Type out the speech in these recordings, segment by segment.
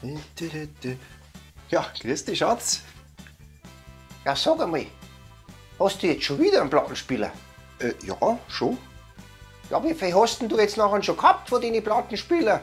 Ja, grüß dich, Schatz. Ja, sag einmal, hast du jetzt schon wieder einen Plattenspieler? Ja, schon. Ja, wie viel hast denn du jetzt nachher schon gehabt von den Plattenspielern?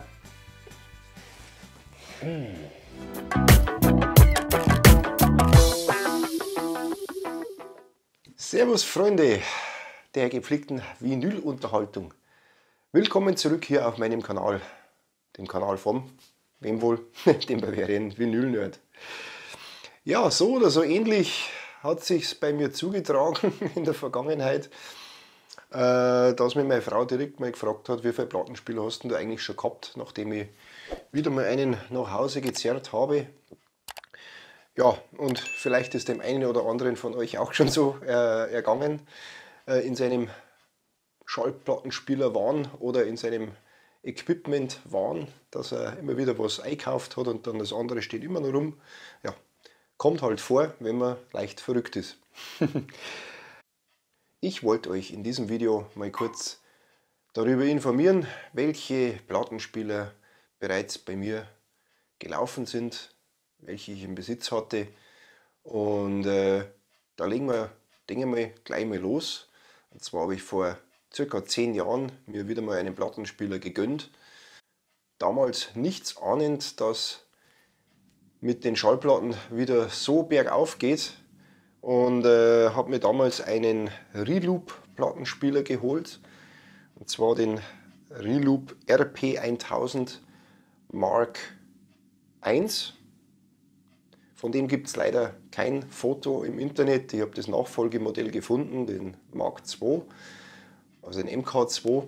Servus, Freunde der gepflegten Vinylunterhaltung. Willkommen zurück hier auf meinem Kanal. Dem Kanal von, wem wohl? Dem Bavarian Vinyl-Nerd. Ja, so oder so ähnlich hat sich's bei mir zugetragen in der Vergangenheit, dass mir meine Frau direkt mal gefragt hat, wie viele Plattenspieler hast du eigentlich schon gehabt, nachdem ich wieder mal einen nach Hause gezerrt habe. Ja, und vielleicht ist dem einen oder anderen von euch auch schon so ergangen, in seinem Schallplattenspieler Wahn oder in seinem Equipment Wahn, dass er immer wieder was einkauft hat und dann das andere steht immer noch rum. Ja, kommt halt vor, wenn man leicht verrückt ist. Ich wollte euch in diesem Video mal kurz darüber informieren, welche Plattenspieler bereits bei mir gelaufen sind, welche ich im Besitz hatte. Und da legen wir, denke ich mal, gleich mal los. Und zwar habe ich vor circa 10 Jahren mir wieder mal einen Plattenspieler gegönnt. Damals nichts ahnend, dass mit den Schallplatten wieder so bergauf geht. Und habe mir damals einen Reloop-Plattenspieler geholt. Und zwar den Reloop RP1000 Mark I. Von dem gibt es leider kein Foto im Internet. Ich habe das Nachfolgemodell gefunden, den Mark II, also den MK2.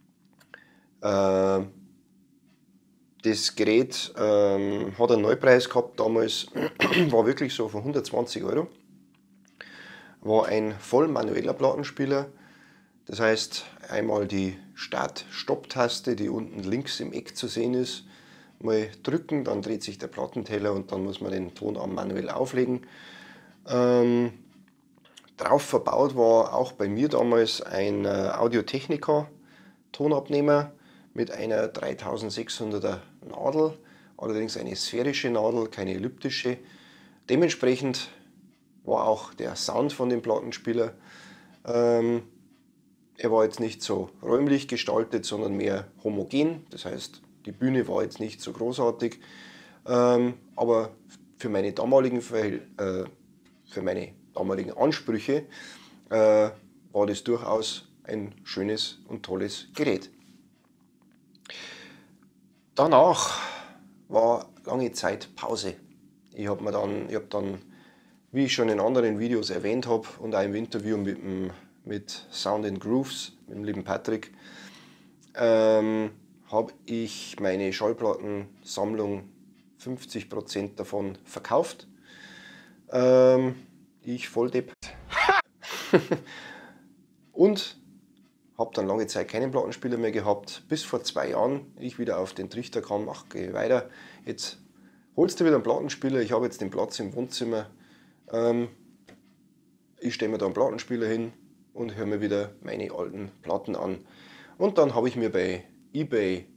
Das Gerät hat einen Neupreis gehabt damals, war wirklich so von 120 Euro. War ein voll manueller Plattenspieler. Das heißt, einmal die Start-Stopp-Taste, die unten links im Eck zu sehen ist, mal drücken, dann dreht sich der Plattenteller und dann muss man den Tonarm manuell auflegen. Drauf verbaut war auch bei mir damals ein Audio-Technica Tonabnehmer mit einer 3600er Nadel, allerdings eine sphärische Nadel, keine elliptische. Dementsprechend war auch der Sound von dem Plattenspieler, er war jetzt nicht so räumlich gestaltet, sondern mehr homogen. Das heißt, die Bühne war jetzt nicht so großartig, aber für meine damaligen Ansprüche war das durchaus ein schönes und tolles Gerät. Danach war lange Zeit Pause. Ich habe dann, wie ich schon in anderen Videos erwähnt habe und auch im Interview mit Sound and Grooves, mit dem lieben Patrick, habe ich meine Schallplattensammlung 50% davon verkauft. Ich Volldepp. Und habe dann lange Zeit keinen Plattenspieler mehr gehabt, bis vor 2 Jahren ich wieder auf den Trichter kam, ach geh weiter, jetzt holst du wieder einen Plattenspieler, ich habe jetzt den Platz im Wohnzimmer, ich stelle mir da einen Plattenspieler hin und höre mir wieder meine alten Platten an. Und dann habe ich mir bei eBay,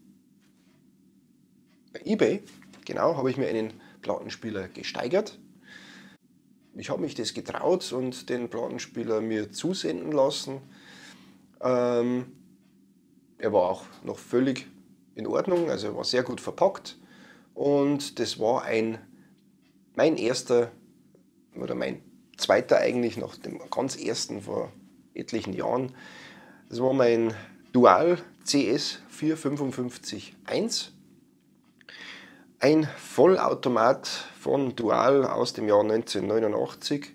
genau, habe ich mir einen Plattenspieler gesteigert. Ich habe mich das getraut und den Plattenspieler mir zusenden lassen. Er war auch noch völlig in Ordnung, also er war sehr gut verpackt. Und das war mein erster oder mein zweiter eigentlich nach dem ganz ersten vor etlichen Jahren. Das war mein Dual CS 455-1. Ein Vollautomat von Dual aus dem Jahr 1989.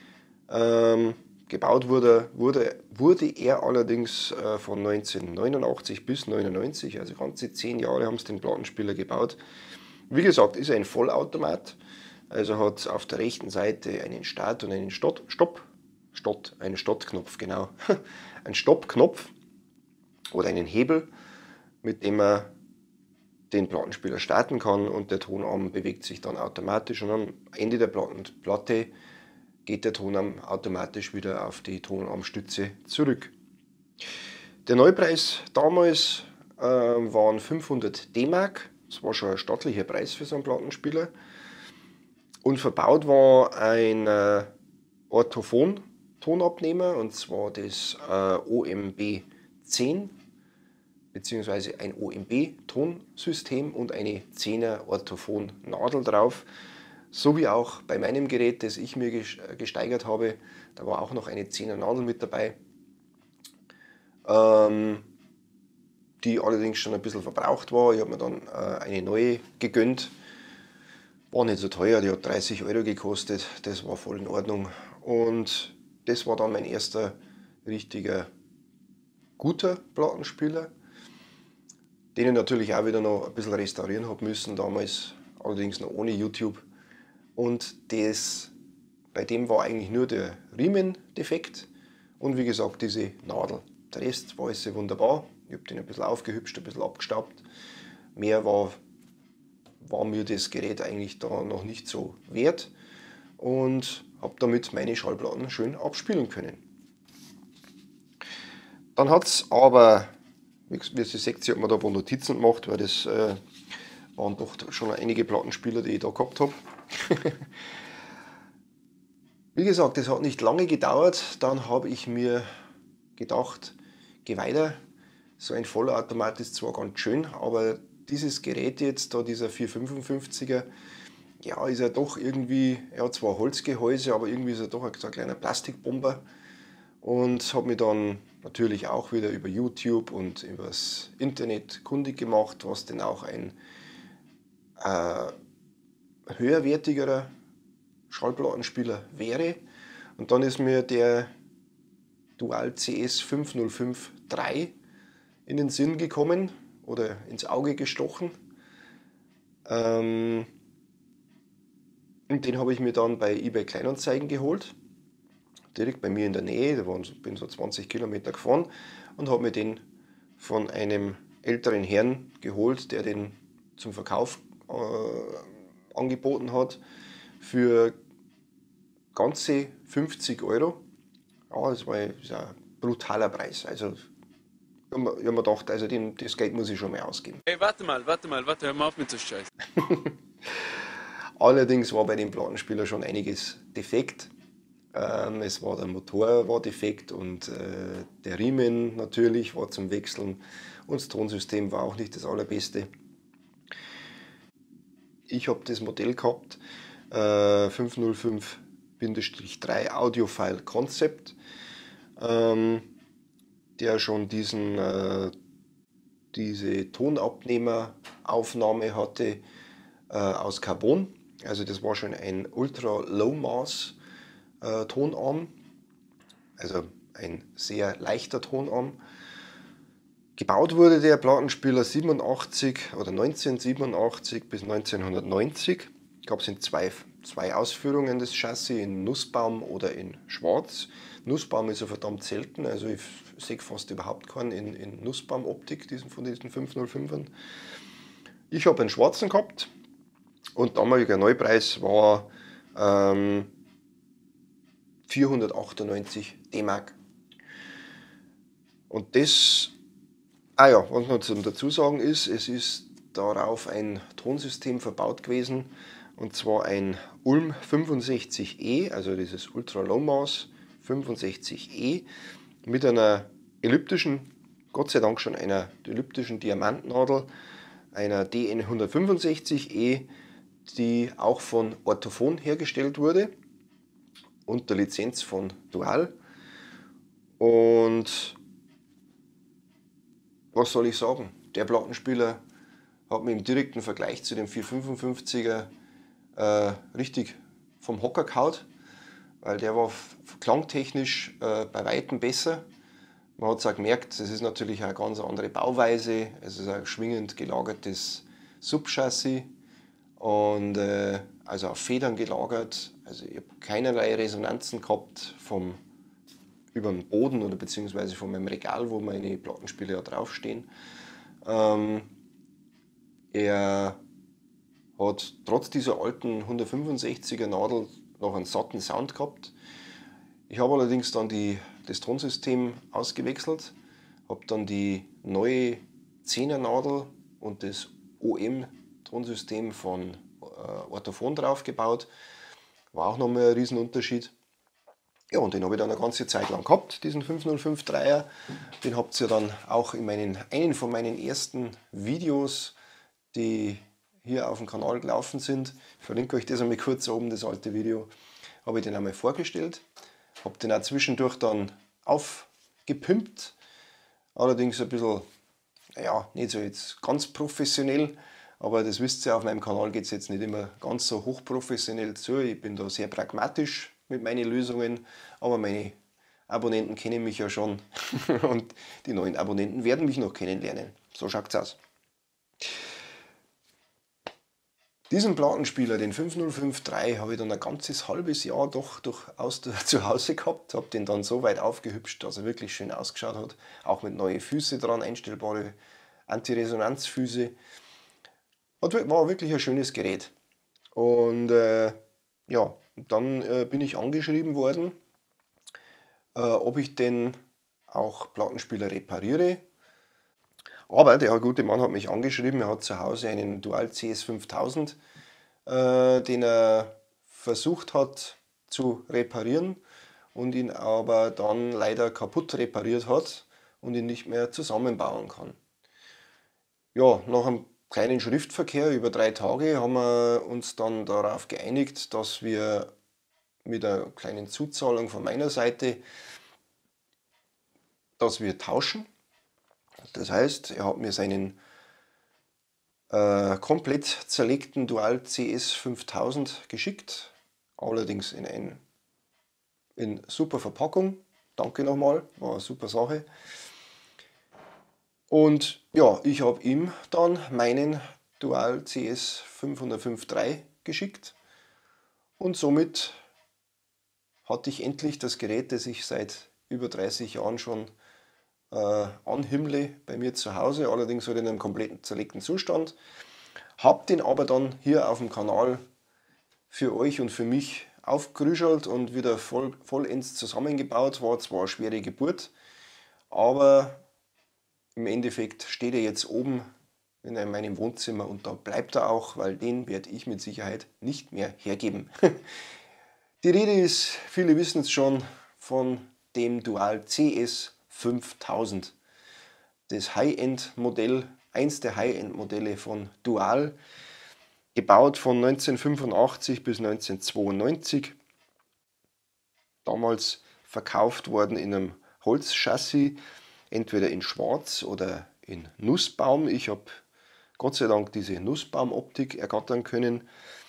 Gebaut wurde er allerdings von 1989 bis 1999, also ganze 10 Jahre haben sie den Plattenspieler gebaut. Wie gesagt, ist ein Vollautomat, also hat auf der rechten Seite einen Start- und einen einen Stoppknopf, genau, einen Stoppknopf oder einen Hebel, mit dem man den Plattenspieler starten kann und der Tonarm bewegt sich dann automatisch und am Ende der Platte geht der Tonarm automatisch wieder auf die Tonarmstütze zurück. Der Neupreis damals waren 500 D-Mark Das war schon ein stattlicher Preis für so einen Plattenspieler. Und verbaut war ein Orthophon-Tonabnehmer, und zwar das OMB 10 bzw. ein OMB-Tonsystem und eine 10er Orthophon-Nadel drauf. So wie auch bei meinem Gerät, das ich mir gesteigert habe, da war auch noch eine 10er Nadel mit dabei, die allerdings schon ein bisschen verbraucht war. Ich habe mir dann eine neue gegönnt. War nicht so teuer, die hat 30 Euro gekostet, das war voll in Ordnung. Und das war dann mein erster richtiger guter Plattenspieler, den ich natürlich auch wieder noch ein bisschen restaurieren habe müssen, damals allerdings noch ohne YouTube. Und bei dem war eigentlich nur der Riemen defekt und wie gesagt diese Nadel. Der Rest war alles wunderbar. Ich habe den ein bisschen aufgehübscht, ein bisschen abgestaubt. Mehr war mir das Gerät eigentlich da noch nicht so wert und habe damit meine Schallplatten schön abspielen können. Dann hat es aber, wie ihr seht, ich habe mir da ein paar Notizen gemacht, weil das waren doch schon einige Plattenspieler, die ich da gehabt habe. Wie gesagt, das hat nicht lange gedauert, dann habe ich mir gedacht, geh weiter. So ein Vollautomat ist zwar ganz schön, aber dieses Gerät jetzt, da dieser 455er, ja, ist ja doch irgendwie, er hat zwar Holzgehäuse, aber irgendwie ist er doch so ein kleiner Plastikbomber. Und habe mich dann natürlich auch wieder über YouTube und übers Internet kundig gemacht, was denn auch ein höherwertigerer Schallplattenspieler wäre. Und dann ist mir der Dual CS 505-3 in den Sinn gekommen oder ins Auge gestochen. Und den habe ich mir dann bei eBay Kleinanzeigen geholt. Direkt bei mir in der Nähe, bin so 20 Kilometer gefahren und habe mir den von einem älteren Herrn geholt, der den zum Verkauf angeboten hat für ganze 50 Euro. Ja, das war ein brutaler Preis. Also ich habe mir gedacht, also das Geld muss ich schon mal ausgeben. Hey, warte, hör mal auf mit so Scheiß. Allerdings war bei dem Plattenspieler schon einiges defekt. Es war der Motor war defekt und der Riemen natürlich war zum Wechseln und das Tonsystem war auch nicht das allerbeste. Ich habe das Modell gehabt, 505-3 Audiophile Concept, der schon diese Tonabnehmeraufnahme hatte aus Carbon. Also das war schon ein Ultra Low Mass Tonarm, also ein sehr leichter Tonarm. Gebaut wurde der Plattenspieler 1987 bis 1990. Gab es in zwei Ausführungen das Chassis, in Nussbaum oder in Schwarz. Nussbaum ist ja verdammt selten, also ich sehe fast überhaupt keinen in Nussbaum-Optik von diesen 505ern. Ich habe einen schwarzen gehabt und damaliger Neupreis war 498 D-Mark. Und das, was noch zum Dazusagen ist, es ist darauf ein Tonsystem verbaut gewesen, und zwar ein Ulm 65E, also dieses Ultra Low Mass 65E, mit einer elliptischen, Gott sei Dank schon einer elliptischen Diamantnadel, einer DN 165E, die auch von Orthophon hergestellt wurde, unter Lizenz von Dual. Und was soll ich sagen? Der Plattenspieler hat mir im direkten Vergleich zu dem 455er richtig vom Hocker gehauen, weil der war klangtechnisch bei weitem besser. Man hat es auch gemerkt, es ist natürlich eine ganz andere Bauweise, es ist ein schwingend gelagertes Subchassis und also auf Federn gelagert. Also ich habe keinerlei Resonanzen gehabt über den Boden oder beziehungsweise von meinem Regal, wo meine Plattenspieler ja draufstehen. Er hat trotz dieser alten 165er Nadel noch einen satten Sound gehabt. Ich habe allerdings dann das Tonsystem ausgewechselt, habe dann die neue 10er Nadel und das OM-Tonsystem von Orthophon drauf gebaut. War auch nochmal ein Riesenunterschied. Ja, und den habe ich dann eine ganze Zeit lang gehabt, diesen 5053er. Den habt ihr dann auch in einen von meinen ersten Videos, die hier auf dem Kanal gelaufen sind. Ich verlinke euch das einmal kurz oben, das alte Video. Habe ich den einmal vorgestellt. Habe den auch zwischendurch dann aufgepimpt. Allerdings ein bisschen, ja, nicht so jetzt ganz professionell. Aber das wisst ihr, auf meinem Kanal geht es jetzt nicht immer ganz so hochprofessionell zu. Ich bin da sehr pragmatisch mit meinen Lösungen. Aber meine Abonnenten kennen mich ja schon. Und die neuen Abonnenten werden mich noch kennenlernen. So schaut es aus. Diesen Plattenspieler, den 5053, habe ich dann ein ganzes halbes Jahr doch durchaus zu Hause gehabt. Habe den dann so weit aufgehübscht, dass er wirklich schön ausgeschaut hat. Auch mit neuen Füßen dran, einstellbare Antiresonanzfüße. War wirklich ein schönes Gerät. Und ja, dann bin ich angeschrieben worden, ob ich denn auch Plattenspieler repariere. Aber der gute Mann hat mich angeschrieben, er hat zu Hause einen Dual CS 5000, den er versucht hat zu reparieren und ihn aber dann leider kaputt repariert hat und ihn nicht mehr zusammenbauen kann. Ja, nach einem kleinen Schriftverkehr über 3 Tage haben wir uns dann darauf geeinigt, dass wir mit einer kleinen Zuzahlung von meiner Seite, dass wir tauschen. Das heißt, er hat mir seinen komplett zerlegten Dual CS 5000 geschickt, allerdings in super Verpackung. Danke nochmal, war eine super Sache. Und ja, ich habe ihm dann meinen Dual CS 553 geschickt und somit hatte ich endlich das Gerät, das ich seit über 30 Jahren schon anhimmle bei mir zu Hause, allerdings halt in einem kompletten zerlegten Zustand. Habe den aber dann hier auf dem Kanal für euch und für mich aufgerüschelt und wieder vollends zusammengebaut. War zwar eine schwere Geburt, aber im Endeffekt steht er jetzt oben in meinem Wohnzimmer und da bleibt er auch, weil den werde ich mit Sicherheit nicht mehr hergeben. Die Rede ist, viele wissen es schon, von dem Dual CS 5000. Das High-End-Modell, eins der High-End-Modelle von Dual, gebaut von 1985 bis 1992. Damals verkauft worden in einem Holzchassis, entweder in Schwarz oder in Nussbaum. Ich habe Gott sei Dank diese Nussbaumoptik ergattern können.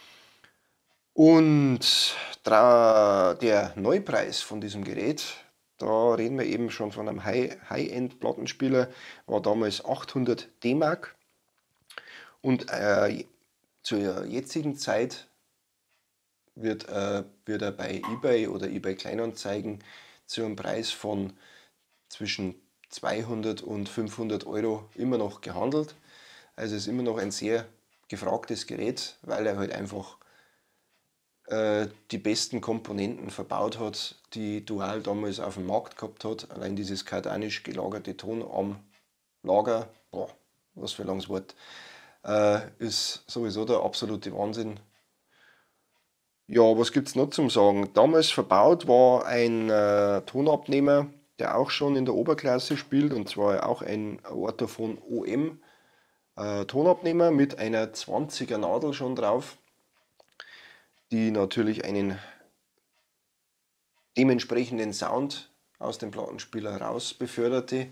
Und der Neupreis von diesem Gerät, da reden wir eben schon von einem High-End-Plattenspieler, war damals 800 D-Mark. Und zur jetzigen Zeit wird er bei eBay oder eBay Kleinanzeigen zu einem Preis von zwischen 200 und 500 Euro immer noch gehandelt. Also es ist immer noch ein sehr gefragtes Gerät, weil er halt einfach die besten Komponenten verbaut hat, die Dual damals auf dem Markt gehabt hat. Allein dieses kardanisch gelagerte Tonarmlager, boah, was für ein langes Wort, ist sowieso der absolute Wahnsinn. Ja, was gibt es noch zum Sagen? Damals verbaut war ein Tonabnehmer, der auch schon in der Oberklasse spielt, und zwar auch ein Orthophon OM Tonabnehmer mit einer 20er Nadel schon drauf, die natürlich einen dementsprechenden Sound aus dem Plattenspieler raus beförderte.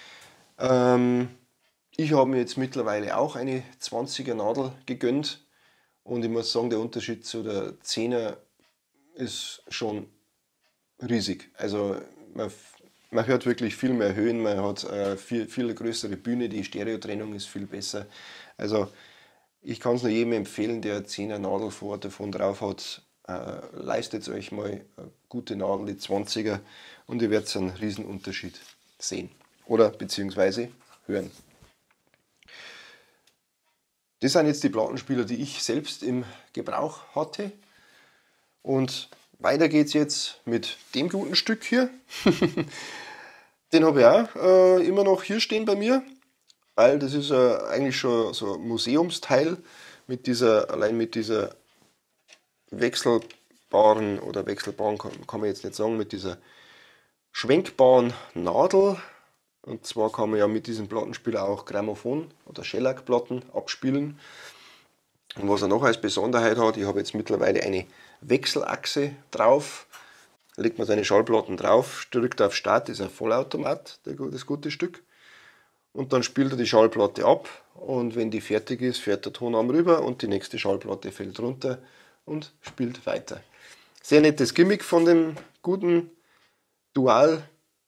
Ich habe mir jetzt mittlerweile auch eine 20er Nadel gegönnt und ich muss sagen, der Unterschied zu der 10er ist schon riesig. Also man hört wirklich viel mehr Höhen, man hat viel größere Bühne, die Stereotrennung ist viel besser. Also ich kann es nur jedem empfehlen, der 10er Nadel von Orthophon drauf hat. Leistet euch mal eine gute Nadel, die 20er, und ihr werdet einen riesen Unterschied sehen oder beziehungsweise hören. Das sind jetzt die Plattenspieler, die ich selbst im Gebrauch hatte. Und weiter geht es jetzt mit dem guten Stück hier. Den habe ich auch immer noch hier stehen bei mir. weil das ist eigentlich schon so ein Museumsteil allein mit dieser wechselbaren kann man jetzt nicht sagen, mit dieser schwenkbaren Nadel. Und zwar kann man ja mit diesem Plattenspieler auch Grammophon- oder Shellac-Platten abspielen. Und was er noch als Besonderheit hat, ich habe jetzt mittlerweile eine Wechselachse drauf. Da legt man seine Schallplatten drauf, drückt auf Start, das ist ein Vollautomat, das gute Stück. Und dann spielt er die Schallplatte ab und wenn die fertig ist, fährt der Tonarm rüber und die nächste Schallplatte fällt runter und spielt weiter. Sehr nettes Gimmick von dem guten Dual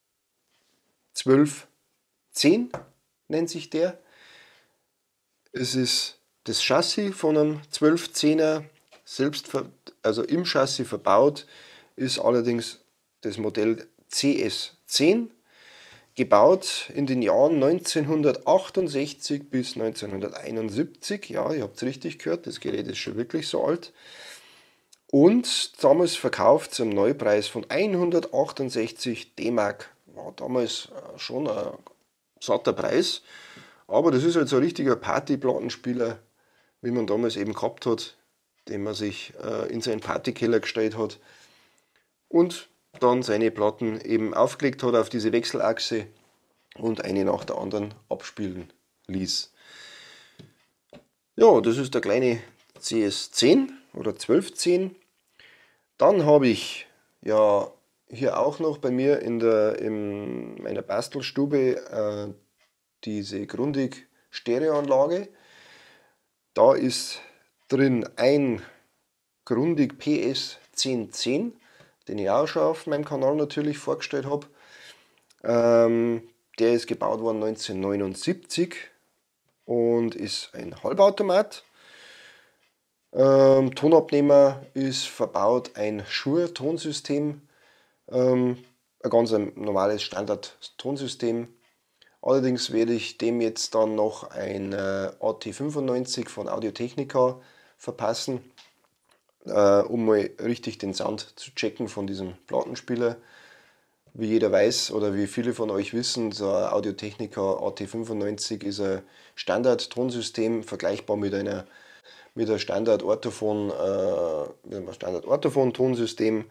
1210 nennt sich der. Es ist das Chassis von einem 1210er, also im Chassis verbaut, ist allerdings das Modell CS10, gebaut in den Jahren 1968 bis 1971. Ja, ihr habt es richtig gehört, das Gerät ist schon wirklich so alt. Und damals verkauft zum Neupreis von 168 D-Mark. War damals schon ein satter Preis. Aber das ist halt so ein richtiger Partyplattenspieler, wie man damals eben gehabt hat, den man sich in seinen Partykeller gestellt hat und dann seine Platten eben aufgelegt hat auf diese Wechselachse und eine nach der anderen abspielen ließ. Ja, das ist der kleine CS10 oder 1210. Dann habe ich ja hier auch noch bei mir in meiner Bastelstube diese Grundig Stereoanlage. Da ist drin ein Grundig PS 1010, den ich auch schon auf meinem Kanal natürlich vorgestellt habe. Der ist gebaut worden 1979 und ist ein Halbautomat. Tonabnehmer ist verbaut ein Shure-Tonsystem, ein ganz normales Standard-Tonsystem. Allerdings werde ich dem jetzt dann noch ein AT95 von Audio-Technica verpassen, um mal richtig den Sound zu checken von diesem Plattenspieler. Wie jeder weiß oder wie viele von euch wissen, so ein Audio-Technica AT95 ist ein Standard-Tonsystem, vergleichbar mit einem Standard-Orthophon-Tonsystem.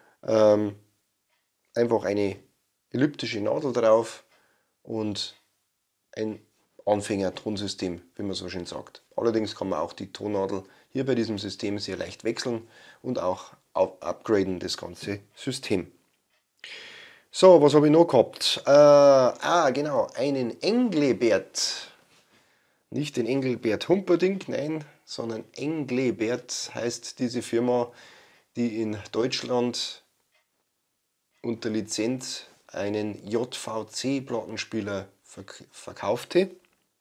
Einfach eine elliptische Nadel drauf und ein Anfänger-Tonsystem, wie man so schön sagt. Allerdings kann man auch die Tonnadel hier bei diesem System sehr leicht wechseln und auch upgraden, das ganze System. So, was habe ich noch gehabt? Genau, einen Englebert. Nicht den Engelbert Humperdinck, nein, sondern Englebert heißt diese Firma, die in Deutschland unter Lizenz einen JVC-Plattenspieler verkaufte.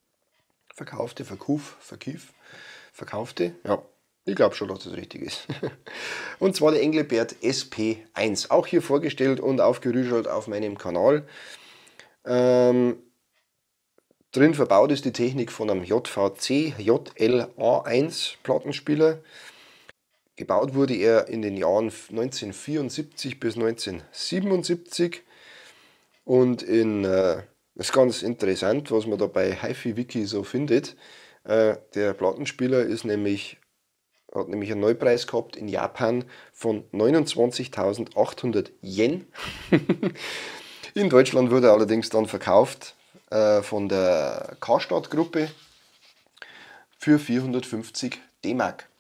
Ja, ich glaube schon, dass das richtig ist. Und zwar der Englebert SP1, auch hier vorgestellt und aufgerüstelt auf meinem Kanal. Drin verbaut ist die Technik von einem JVC JLA1 Plattenspieler. Gebaut wurde er in den Jahren 1974 bis 1977 und das ist ganz interessant, was man da bei HiFi-Wiki so findet. Der Plattenspieler hat nämlich einen Neupreis gehabt in Japan von 29.800 Yen. In Deutschland wurde er allerdings dann verkauft von der Karstadt-Gruppe für 450 D-Mark.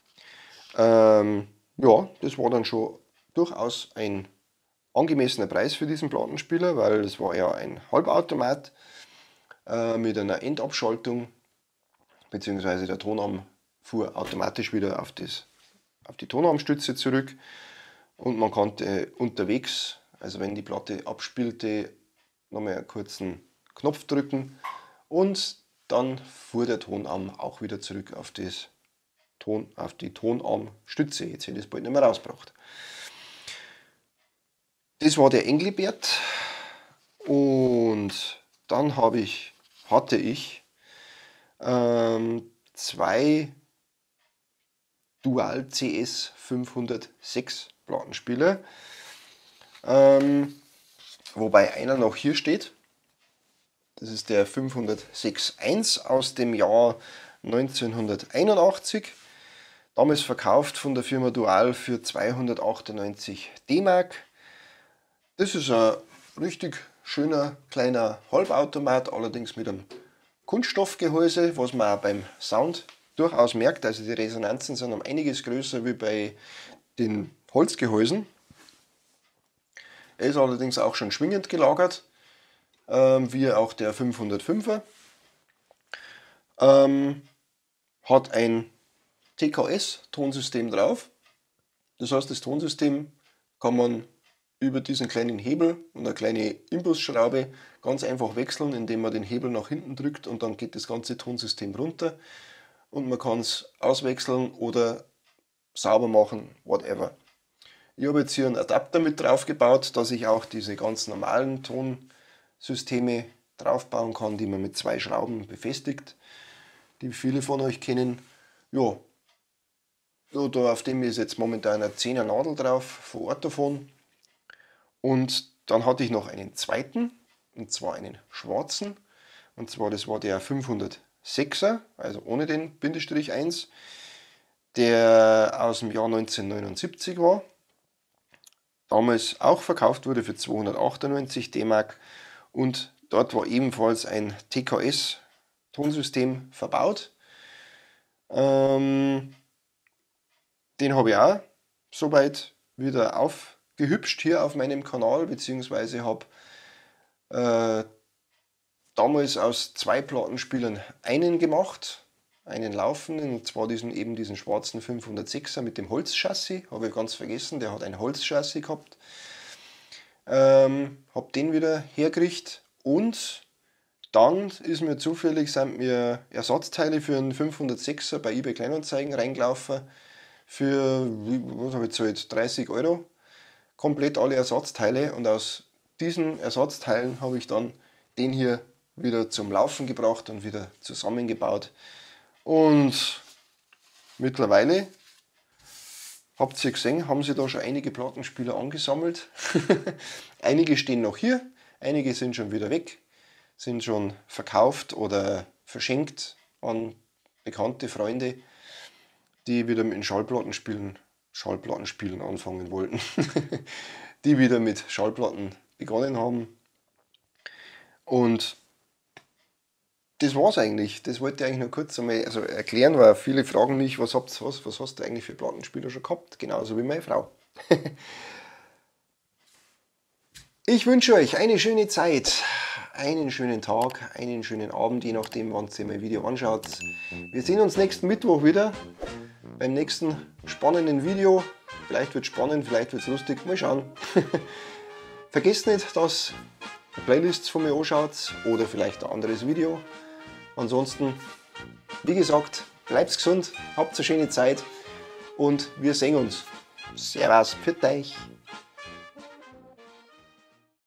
Ja, das war dann schon durchaus ein angemessener Preis für diesen Plattenspieler, weil es war ja ein Halbautomat mit einer Endabschaltung, beziehungsweise der Tonarm fuhr automatisch wieder auf die Tonarmstütze zurück und man konnte unterwegs, also wenn die Platte abspielte, nochmal einen kurzen Knopf drücken und dann fuhr der Tonarm auch wieder zurück auf die Tonarmstütze. Jetzt hätte ich es bald nicht mehr rausgebracht. Das war der Englebert und dann hatte ich zwei Dual CS 506 Plattenspieler, wobei einer noch hier steht. Das ist der 506.1 aus dem Jahr 1981. Damals verkauft von der Firma Dual für 298 D-Mark. Das ist ein richtig schöner kleiner Halbautomat, allerdings mit einem Kunststoffgehäuse, was man auch beim Sound durchaus merkt. Also die Resonanzen sind um einiges größer wie bei den Holzgehäusen. Er ist allerdings auch schon schwingend gelagert, wie auch der 505er. Hat ein TKS-Tonsystem drauf. Das heißt, das Tonsystem kann man über diesen kleinen Hebel und eine kleine Imbusschraube ganz einfach wechseln, indem man den Hebel nach hinten drückt und dann geht das ganze Tonsystem runter und man kann es auswechseln oder sauber machen, whatever. Ich habe jetzt hier einen Adapter mit drauf gebaut, dass ich auch diese ganz normalen Tonsysteme draufbauen kann, die man mit 2 Schrauben befestigt, die viele von euch kennen. Ja, da auf dem ist jetzt momentan eine 10er Nadel drauf von Ortofon. Und dann hatte ich noch einen zweiten, und zwar einen schwarzen. Und zwar das war der 506er, also ohne den Bindestrich 1, der aus dem Jahr 1979 war. Damals auch verkauft wurde für 298 D-Mark und dort war ebenfalls ein TKS-Tonsystem verbaut. Den habe ich auch soweit wieder aufgehübscht hier auf meinem Kanal, beziehungsweise habe damals aus 2 Plattenspielern einen gemacht, einen laufenden, und zwar diesen schwarzen 506er mit dem Holzchassis, habe ich ganz vergessen, der hat ein Holzchassis gehabt. Habe den wieder hergekriegt und dann sind mir Ersatzteile für einen 506er bei eBay Kleinanzeigen reingelaufen für, was habe ich gezahlt, 30 Euro. Komplett alle Ersatzteile, und aus diesen Ersatzteilen habe ich dann den hier wieder zum Laufen gebracht und wieder zusammengebaut. Und mittlerweile, habt ihr gesehen, haben sie da schon einige Plattenspieler angesammelt. Einige stehen noch hier, einige sind schon wieder weg, sind schon verkauft oder verschenkt an bekannte Freunde, die wieder mit Schallplattenspielen anfangen wollten. Die wieder mit Schallplatten begonnen haben. Und das war's eigentlich. Das wollte ich eigentlich nur kurz einmal erklären, weil viele fragen mich, was hast du eigentlich für Plattenspieler schon gehabt? Genauso wie meine Frau. Ich wünsche euch eine schöne Zeit, einen schönen Tag, einen schönen Abend, je nachdem, wann ihr mein Video anschaut. Wir sehen uns nächsten Mittwoch wieder beim nächsten spannenden Video. Vielleicht wird es spannend, vielleicht wird es lustig, mal schauen. Vergesst nicht, dass ihr Playlists von mir anschaut oder vielleicht ein anderes Video. Ansonsten, wie gesagt, bleibt gesund, habt eine schöne Zeit und wir sehen uns. Servus, pfiat euch.